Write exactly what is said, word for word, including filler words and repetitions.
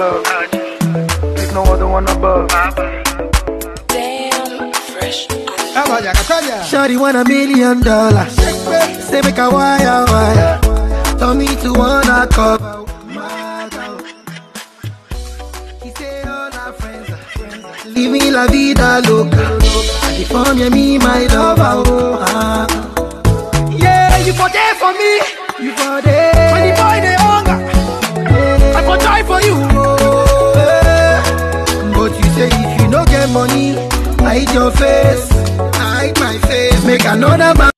love. There's no other one above. Damn, fresh. Shawty want a million dollars. Say make a wire wire. Tell me to wanna cover. He say all our friends are friends. Leave me la vida loca. I deform you, me my lover. Oh, ah. Yeah, you for there for me. You for there. When the boy they hunger, yeah. I for try for you. Oh, yeah. But you say if you no get money, hide your face. Hide my face. Make another man.